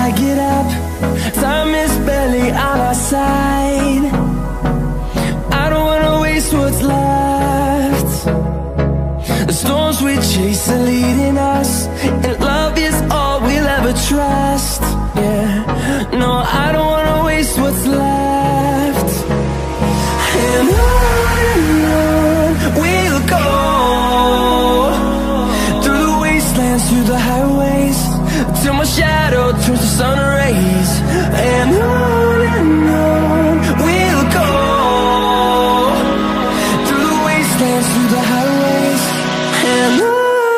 I get up, time is barely on our side. I don't wanna waste what's left. The storms we chase are leading us, and love is all we'll ever trust. Yeah, no, I don't wanna waste what's left. And on we'll go, through the wastelands, through the highways, till my shadow turns to sun rays. And on we'll go, through the wastelands, through the highways, and on we'll go.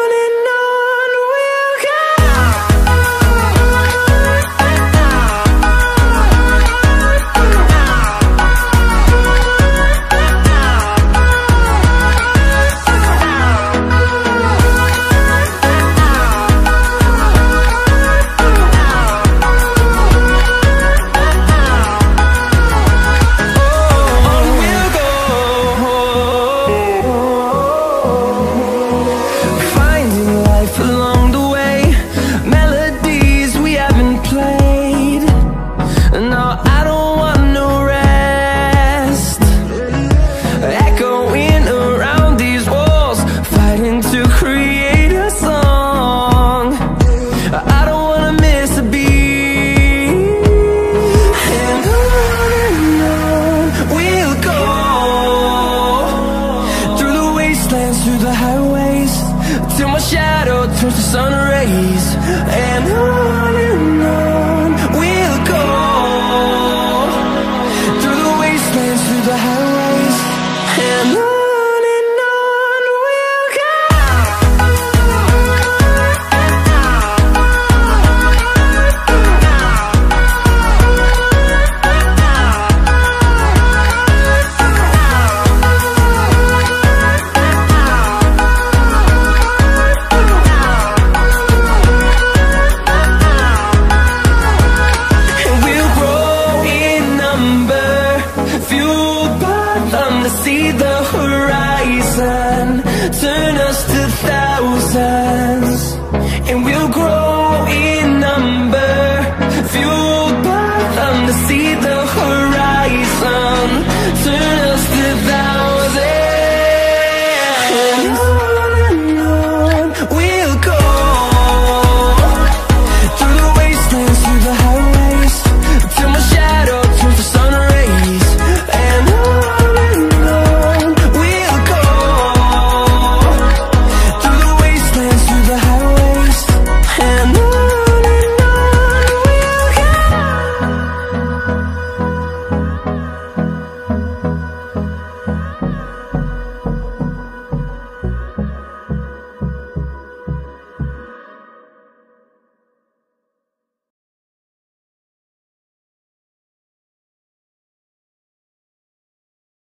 Through the highways, till my shadow turns to sun rays. And on we'll go, through the wastelands, through the highways, and on we'll go. See the horizon, turn us to thousands, and we'll grow in number, fueled by them to see the